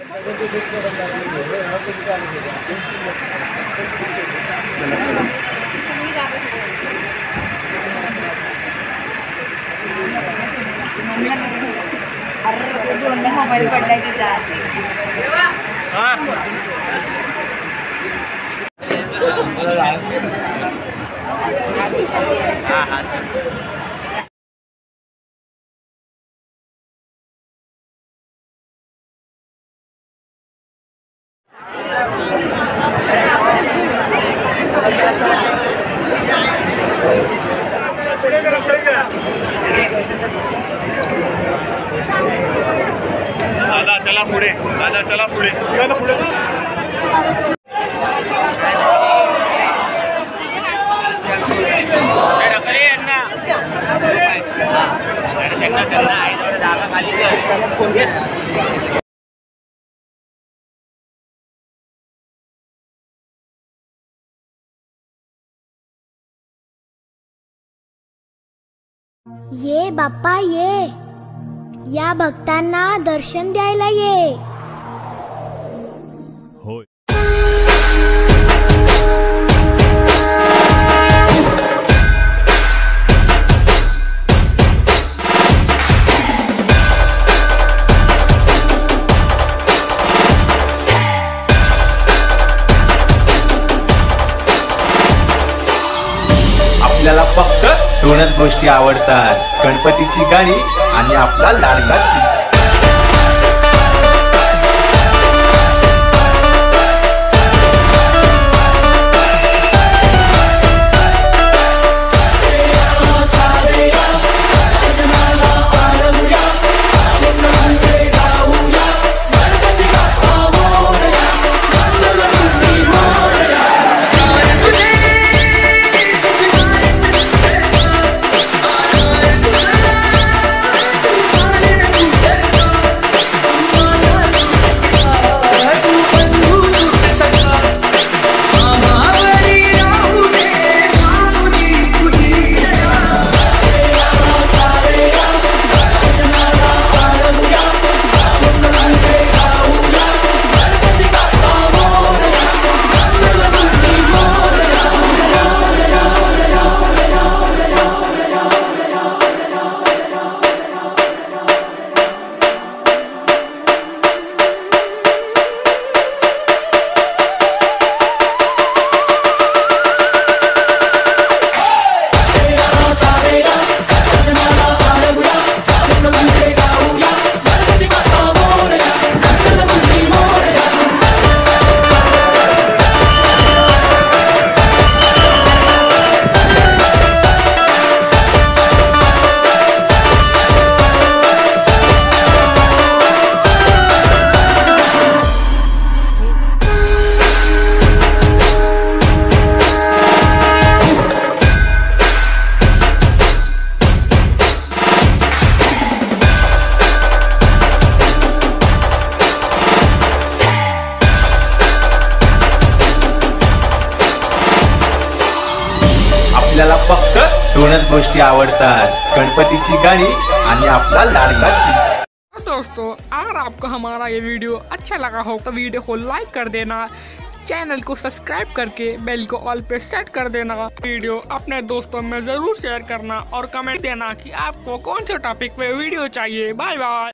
Mobile पडला की दादा चला पुढे, दादा चला पुढे. ये बाप्पा ये, या भक्तांना दर्शन द्यायला ये. होय. आपल्याला फक्त दोनच गोष्टी आवडतात, गणपतीची गाणी आणि आपला लाडका चिमटा. आपल्याला फक्त दोनच गोष्टी आवडतात, गणपतीची गाणी आणि आपला लाडका चिमटा. दोस्तों अगर आपको हमारा ये वीडियो अच्छा लगा हो तो वीडियो को लाइक कर देना, चैनल को सब्सक्राइब करके बेल को ऑल पे सेट कर देना. वीडियो अपने दोस्तों में ज़रूर शेयर करना और कमेंट देना कि आपको कौन से टॉपिक पे वीडियो चाहिए. Bye bye.